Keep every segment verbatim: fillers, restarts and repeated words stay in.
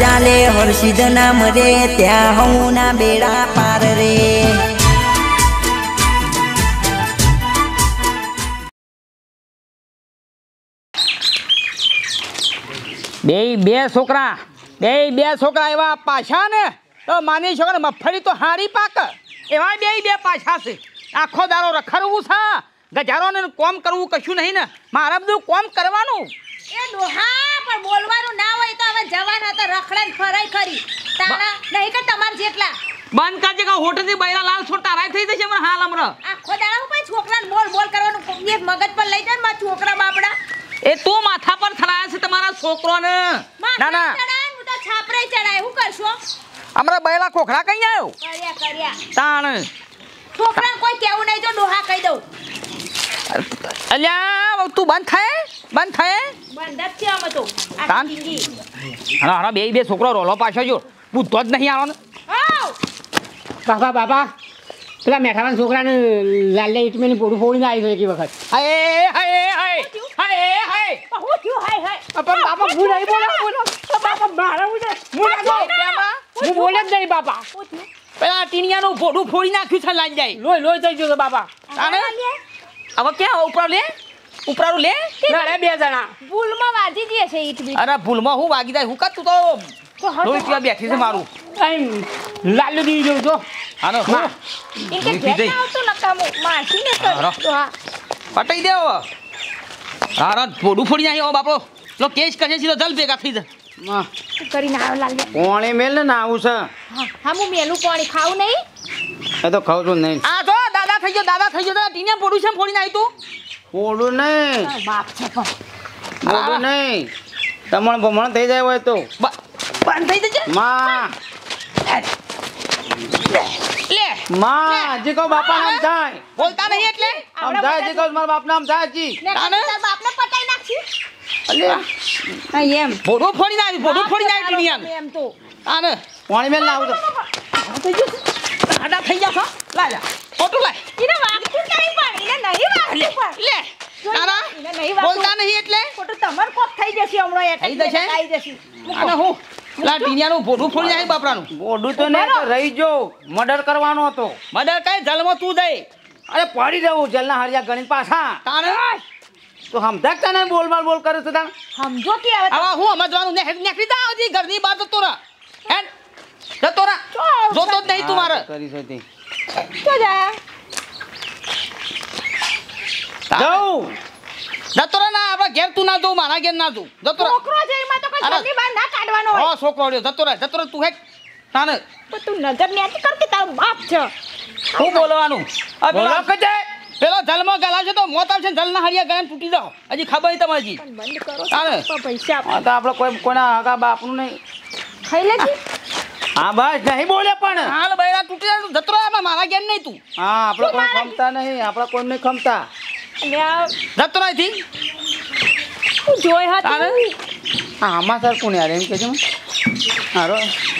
ચાલે હર્ષિદ નામ રે ત્યાં હું ના બેડા પાર રે બે બે છોકરા બે બે છોકરા એવા પાછા ને તો માની છોકરા મગફળી તો હારી પાક એવા બે બે પાછા છે આખો દારો રખડવું છે ગજારો ને કોમ કરવું કશું નહીં ને મારે બધું કોમ કરવાનું એ ડોહા પણ બોલવાનું ના હોય તો હવે જવાન હતા રખડે ને ફરાય ખરી તાણા નહીં કે તમાર જેટલા બંધ કરજે કે હોટલ થી બૈરા લાલ છોડ તારાય થઈ જશે મને હાલ હમણાં આખો દાડા હું કોઈ છોકરાને બોલ બોલ કરવાનું એ મગજ પર લઈ જાય મારા છોકરા બાપડા એ તું માથા પર થરાયા છે તમારા છોકરોને ના ના ચડાય હું તો છાપરે ચડાય હું કરશો અમારા બૈરા ખોખરા કઈ આવ્યો કર્યા કર્યા તાણ છોકરાને કોઈ કેવું નહીં જો ડોહા કહી દઉં અલ્યા તું બંધ થાય બંધ થાય બંધ જ છે અમે તો તાન હા હા બે બે છોકરો રોલો પાછો જો બુદ્ધો જ નહીં આવવાનો બાપા બાપા પેલા મેઠાવાના છોકરાને લાલ ઇટમેની પોડું ફોડીને આવી ગઈ એક વખત હાય હાય હાય હાય હાય હું થયું હાય હાય પણ બાપા હું નહીં બોલો બોલો બાપા મારા હું હું બોલે જ નહીં બાપા પેલા ટીણિયાનું પોડું ફોડી નાખ્યું છે લાઈ જાય લોહી લોહી થઈ ગયો બાપા તાને હવે ક્યાં ઉપર લે ઉપરાળું લે લડે બે જણા ભૂલમાં વાજી દે છે ઈટ બી અરે ભૂલમાં હું વાગી જાય હું કાં તું તો લોહી પીવા બેઠી છે મારું અહીં લાલુ દી જોઉં તો આનો માં ઈ કે ઘેર ના આવતું નકામો માસીને તો હા પટાઈ દેવ હારા પોડું ફોડી નાખ્યો બાપડો લો કેસ કહે છે તો જલ ભેગા થઈ જાય માં કરીને આવ્યો લાલ કોણે મેલ ને આવું છે હા હા હું મેલું પાણી ખાવું નહીં એ તો ખાવ છું નહીં આ જો દાદા થઈ ગયો દાદા થઈ ગયો ટીને પોડું છે ફોડી નાખ્યું તું પોડું નહીં બાપ છે પણ પોડું નહીં તમારું ભમણ થઈ જાય હોય તો બંધ થઈ જશે માં લે માં હજી કહો બાપા નામ થાય બોલતા નહીં એટલે આમ થાય હજી કહો મારા બાપ નામ થાય હજી ને તાર બાપને પટાઈ નાખી અલે હા એમ પોડું ફોડી નાખ્યું પોડું ફોડી નાખ્યું ટીણિયાનું એમ તો આને પાણી મેલ ના આવું તો આડા થઈ જા લાજા ફોટો લાય ઈને વાગતું નહીં પણ ઈને નહીં વાગતું પણ લે તારા ઈને નહીં વાગતું બોલતા નહીં એટલે ખોટું તમાર કોક થઈ જશે હમણાં થઈ જશે? થઈ જશે આને હું લા ટીણિયાનું પોડું ફોડી નાખ્યું બાપરાનું બોડું તો નહીં તો રહી જો મર્ડર કરવાનો હતો મદર કઈ જલમાં તું દઈ અરે પડી જવું જલના હરિયા ગણિત પાછા તારે તો સમજાકતા નહીં બોલ માલ બોલ કરે છે તા સમજો કે હવે આવા હું સમજવાનું ને નીકળી જા હજી ઘરની બહાર જતો રહે હેન જતો રહે જોતો જ નહીં તું મારે કરી છે તે તો જા જાઉં જતો રહે ના આપણે ઘેર તું ના જોઉં મારા ઘેર ના જોઉં જતો રહે છોકરો છે એમાં તો કોઈ અરે. ઘરની બહાર ના કાઢવાનો હોય હો છોકરો રહ્યો જતો રહે જતો રહે તું હેક તાને પણ તું નજર નેતી કર કે તારો બાપ છે હું બોલવાનું આ બોલો પેલો કે પેલો જલમાં ગલાવશે તો મોત આવશે ને જલના હરિયા ગળાને તૂટી જાઓ હજી ખબર નહીં તમારી પણ બંધ કરો તારે. તો પૈસા આપ. હા તો આપણે કોઈ કોના હગા બાપનું નહીં ખાઈ લેજી હા બસ નહીં બોલે પણ હાલ બૈરા તૂટી જાય તું જતો રહે આમાં મારા ઘેર નહીં તું હા આપણે કોઈ ખમતા નહીં આપણે કોઈ નહીં ખમતા અને આ જતો રહે થી તું જોઈ હા તારે? હા આમાં સર કોણ યાર એમ કહેજો હારો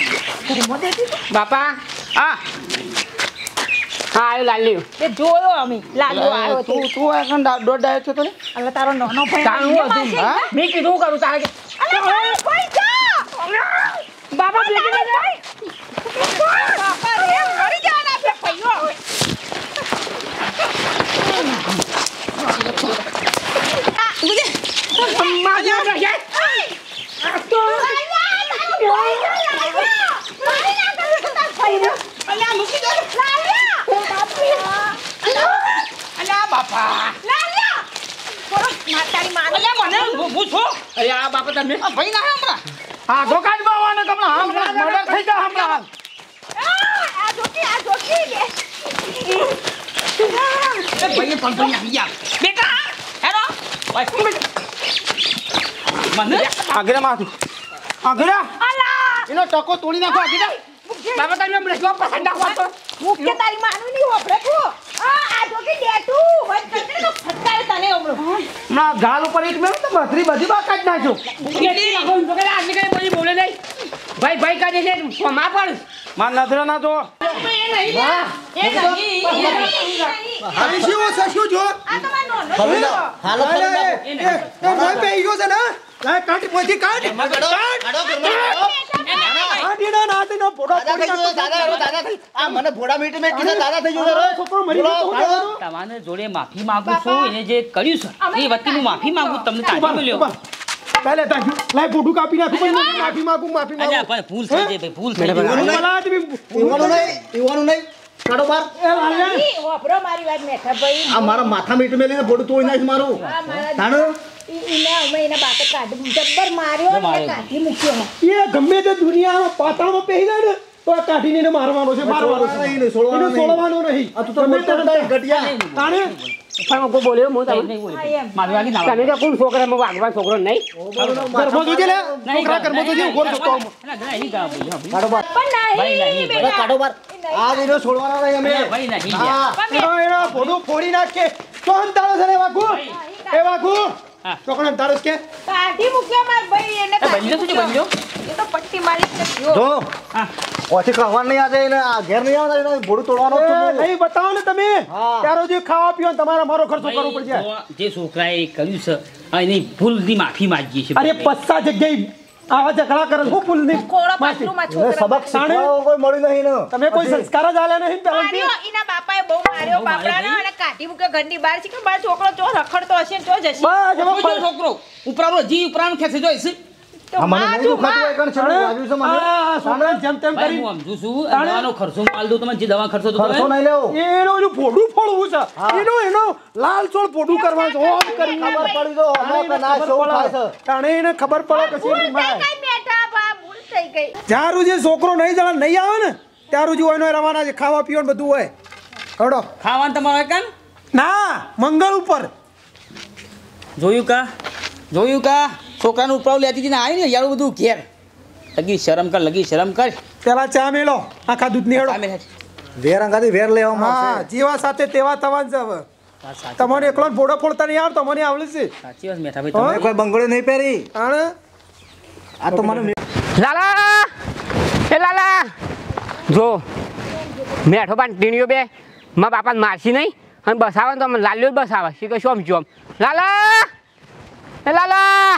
બાપા હા હા આવ્યો લાલ્યું તે જોયો અમે લાલો આવ્યો તો તું તું એકન દોડ ડાયો છો તો ને હવે તારો નાનો ભાઈ તારું આવીને હતું, મારશે હા? ને? મેં કીધું કરું તારે કે અરે કોઈ જા બાબા ભેગી ના જાય. બાપા રે મરી જવાના આપણે પૈયો મારી ના જાય. અલ્યા બાપા અલ્યા મને હું છું અરે આ બાપા તમે આ ભાઈ ના હમણાં હા દુકાન બાવાને તમને હામ મર્ડર થઈ જા હમણાં એ ભાઈ પણ ભાઈ આવી જા બેટા હેરો મને આગળ માથું આગળ એનો ટકો તોડી નાખો આગળ બાબા તમે મને જો પસંદ નાખો તો મુખ્ય તારી માનું નહીં હોપડે તું આ આ જોકી ડેટુ વચ કરતે તો ફટકારે તને હમણો ના ગાલ ઉપર એક મેં તો બધી બધી બાકા જ નાખ્યો કેટી નાખો તો કે આજની કઈ બોલી બોલે નહીં ભાઈ ભાઈ કાઢે છે મા પણ માર નજર ના જો એ નહીં એ નહીં હાલી શી ઓછા શું જો આ તમારો નાનો હવે હાલો એ એ મોય પે ઈયો છે ને લાય કાટ મોથી કાટ કાટ ભોળા દાદા થઈ ગયો દાદા એનો દાદા થઈ આ મને ભોળા મીઠી મેં કીધું દાદા થઈ ગયો રે છોકરો મરી ગયો તો હું કરવાનું? તમારે જોડે માફી માંગુ છું એને જે કર્યું છે એ વતી હું માફી માંગુ તમને તાજી મળ્યો પહેલે તાજી લાય ફોટો કાપી નાખું પછી માફી માંગુ માફી અલ્યા માંગુ પણ ભૂલ થઈ ગઈ ભાઈ ભૂલ થઈ ગઈ ભલા તમે પીવાનું નહીં પીવાનું નહીં કાઢો બાર એ લાલ્યા ઈ વાપરો મારી વાત મેઠા ભાઈ આ મારા માથા મીઠી મેં લઈને ભોળું તોડી નાખ મારું આ મારા તાણ ઈ- ઈને અમે એના બાપે કાઢી જબ્બર માર્યો ને એને કાઢી મૂક્યો એ ગમે તે દુનિયામાં પાતાળમાં પહેરી જાય ને તો આ કાઢીને એને મારવાનો છે મારવાનો છે નહીં, નહીં, છોડવાનો એને નહીં. છોડવાનો નહીં આ તું તો મોટો થાય ઘટિયા તાણે પણ કોઈ બોલ્યો હું નહીં, તમે નહીં બોલે. હા, એમ. મારી વાગી ના તમે તો કોણ છોકરામાં વાગવા છોકરો નહીં ગર્ભો જોજે લે છોકરા ગર્ભો જોજે ઉભો રહો તો નહીં ગા બોલ્યો ભાઈ. કાઢો બાર પણ ભાઈ નહીં નહીં, બેટા. કાઢો બાર આ દીનો છોડવાના નહીં અમે ભાઈ નહીં હા પણ એનો એનો ભોડું ફોડી નાખે તો અંતાળો છે રે વાગુ એ વાગુ હા. ચોકડ અંતાળો છે કે કાઢી મૂક્યો માર ભાઈ એને એ બંજો શું છે બંજો એ તો પટ્ટી મારી જ ગયો જો હા ઓછી ખાવાનું નહીં આજે એને આ ઘેર નહીં આવતા એને ભોળું તોડવાનો જ એ છું હું. નહીં બતાવો ને તમે હા. ત્યારો જે ખાવા પીવા તમારે મારો ખર્ચો કરવો પડશે ભાઈ, જે છોકરાએ કર્યું છે આ એની ભૂલની માફી માંગીએ છીએ અરે પસ્સા જગ્યાએ આવા ઝઘડા કરે હું ભૂલ નહીં કોળો પાટલું માં એને છોકરા સબક શીખવાડવા કોઈ મળ્યું નહીં ને તમે કોઈ સંસ્કાર જ આલ્યા નહીં પહેલાથી માર્યો એના બાપાએ બહુ માર્યો બહુ માર્યો બાપરાને અને કાઢી મૂક્યો ઘરની બહાર છે કે મારો છોકરો ચો રખડતો હશે ને ચો જશે બસ એમાં કોઈ જો છોકરો ઉપરાનો જી ઉપરાનો ખેંચી જોઈશ તો આ મને માં નહીં તું દુખાતું માં. હોય કારણ છેલ્લું વાગ્યું છે મને આ છોકરા જેમ તેમ ભાઈ કરી હું સમજુ છું આ દવાનો ખર્ચો માલ દઉં તમે જે દવા ખર્ચો તો ખર્ચો નહીં લેવો એનો એનું ફોડું ફોડવું છે એનો એનો લાલ ચોળ ફોડું કરવાનું છે ઓમ કરી ખબર પડી તો હમણાં કે ના શું થાય છે તાણે એને ખબર પડે કે ભૂલ શેની થઈ માય ગઈ બેટા બા ભૂલ થઈ ગઈ જ્યાં રૂ જે છોકરો નહીં જણા નહીં આવે ને ત્યાં રૂ જો એનો રવાના છે ખાવા પીવાનું બધું હોય હડો ખાવાનું તમારે કાન ના મંગળ ઉપર જોયું કા જોયું કા છોકરાનું ઉપરાવ લેતી હતી ને આવી ને યારું બધું ઘેર લગી શરમ કર લગી શરમ કર પેલા ચા મેલો આખા દૂધની હેડો સામે હેઠ. વેર અંગાથી વેર લેવામાં હા આવશે જેવા સાથે તેવા થવાનું છે હવે વાત સાચી તમને એકલો જ ફોડો ફોડતા નહીં આવડતો મને આવડે છે સાચી વાત મેઠા ભાઈ તમે કોઈ બંગડી નહીં પહેરી આણે આ તો મને લાલા એ લાલા જો મેઠો પાન ટીણીઓ બે મારા બાપાને મારશી નહીં અને બસાવે તો અમે લાલ્યો જ બસાવે શી કે શું આમ લાલા એ લાલા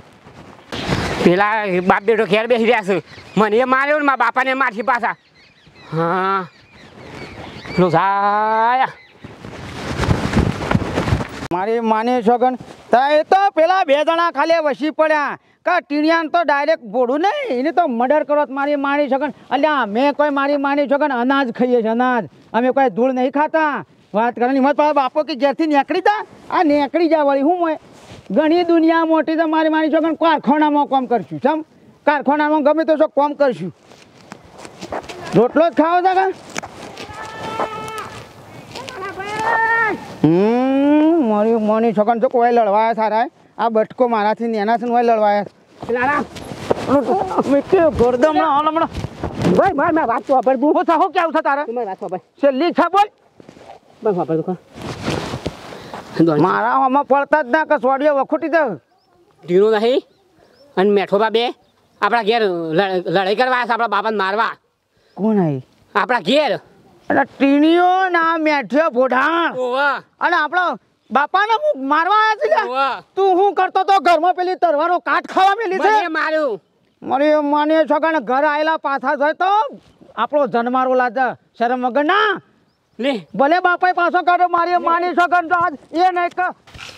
પેલા બાપ બેટો ઘેર બેસી રહ્યા છે મને એ માર્યો ને મારા બાપાને મારશી પાછા હા લોસાયા મારી માની છોકન એ તો પેલા બે જણા ખાલી વસી પડ્યા કા ટીણિયાને તો ડાયરેક્ટ ભોડું નહીં એને તો મર્ડર કરો તો મારી માની છોકન અલ્યા મેં કોઈ મારી માની છોકન અનાજ ખાઈએ છીએ અનાજ અમે કોઈ ધૂળ નહીં ખાતા વાત કરવાની હિંમત પડે બાપો કે ઘેરથી નીકળી તા આ નીકળી જા વળી હું હોય ઘણી દુનિયા મોટી તો મારી માની છોકન કારખાનામાં કામ કરશું સમ કારખાનામાં ગમે તો શું કામ કરશું રોટલો જ ખાવો તા કા હમ મારી મોની છોકન જો કોઈ લડવાયા સારા આ બટકો મારાથી નેના છે ને કોઈ લડવાયા લાલા મેં કે ગોરદમ ના હાલ હમણાં ભાઈ માર મેં વાત તો વાપર બહુ થા હો કે આવું થા તારા તમારી વાત વાપર છેલ્લી ખા બોલ બસ વાપર તો મારા આમાં પડતા જ ના કે સોડિયો વખોટી દે ઢીણો નહીં અને મેઠો બા બે આપણા ઘેર લડ- લડાઈ કરવા આવ્યા છે આપણા બાપાને મારવા કોણ આવી આપણા ઘેર અને ટીણીઓ ના મેઠ્યો ભોઢાણ ઓવા અને આપણો બાપાને હું મારવા આવ્યા છે લ્યા. ઓવા તું શું કરતો તો ઘરમાં પેલી તરવાનો કાટ ખાવા મેલી છે મને માર્યું મારી માની છોકરાને ઘર આવેલા પાછા જોઈ તો આપણો જન્મારો લાગે શરમ વગર ના લે ભલે બાપાએ પાછો કાઢો મારી માની છોકરાને તો આજ એ નહીં કે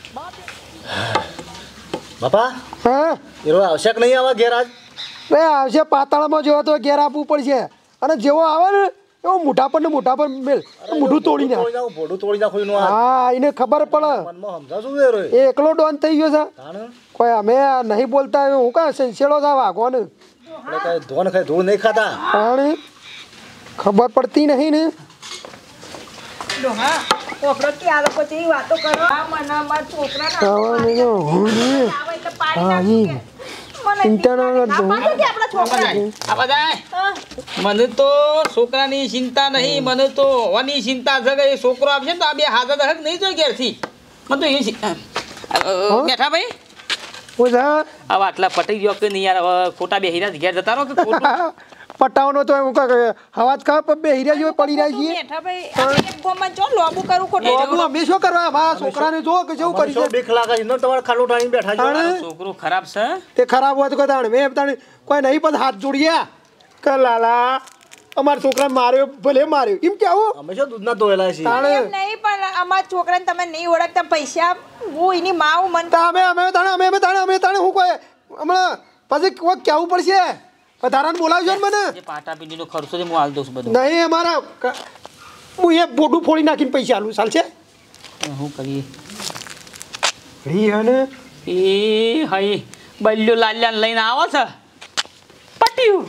બાપા હા એરો આવશે કે નહીં આવા ઘેર આજ એ આવશે પાતાળમાં જેવો તો ઘેર આપવું પડશે અને જેવો આવે ને એવો મોઢા પર ને મોઢા પર મેલ મોઢું તોડી નાખ તોડી નાખું ભોડું તોડી નાખું એનું આ હા એને ખબર પડે મનમાં સમજાશું વેરો એ એ એકલો ડોન થઈ ગયો છે તાણ કોઈ અમે નહીં બોલતા હું કા સેન્સેડો છે વાઘો ને આપણે કઈ ધોન ખાઈ ધૂળ નહીં ખાતા પણ ખબર પડતી નહીં ને ડોહા ઓપરો કે આ લોકો જેવી વાતો કરો આ મના માર છોકરાના ખાવાનું તો હું નહીં. આવે એટલે પાડી હા, નાખી ઈ. મને ચિંતા ના કરતો. આ પાછો કે આપણા છોકરા આ બધા મને તો છોકરાની ચિંતા નહીં મને તો હોવાની ચિંતા છે કે એ છોકરો આવશે ને તો આ બે હાથા દહક નહીં જોઈ ઘેરથી મને તો એ ચિ- અ, અ, મેઠા ભાઈ હું છે આવા આટલા પટી ગયો કે નહીં યાર હવે ખોટા બે હીરા ઘેર જતા રહો કે ખોટું પટાવનો તો હું કાંઈ હવાજ ખા પર બે હીરા જેવો પડી રહ્યા છીએ બેઠા ભાઈ આપણે એક ગોમાં જો લોબુ કરું ખોટું બાબુ અમે શું કરવા મારા છોકરાને જો કે જેવું કરી શું છે બીક લાગે છે ને તમારે ખાટલો ટાણીને બેઠા છો તાણે છોકરો ખરાબ છે તે ખરાબ હોય તો કોઈ તાણે મેં તાણે કોઈ નહીં પણ હાથ જોડ્યા કે લાલા અમારા છોકરાને માર્યો ભલે માર્યો એમ કેવું અમે શું દૂધના ધોયેલા છીએ તાણે એમ નહીં પણ અમારા છોકરાને તમે નહીં ઓળખતા પૈસા હું એની માવ મન તા અમે અમે તાણે અમે અમે તાણે અમે તાણે હું કોઈ હમણાં પછી કોઈ કહેવું પડશે વધારાને બોલાવજો ને મને જે પાટા પીડીનો ખર્ચો છે હું હાલ દઉં છું બધું નહીં અમારા ક- હું એ બોડું ફોડી નાખીને પૈસા આલું ચાલશે શું કરીએ રી અને એ હઈ બલ્યો લાલ્યાને લઈને આવો છે પટ્યું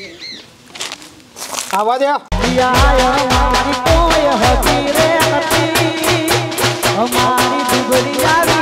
આવા દે અમારી કોઈ હતી રે નથી અમારી દુબળી આવી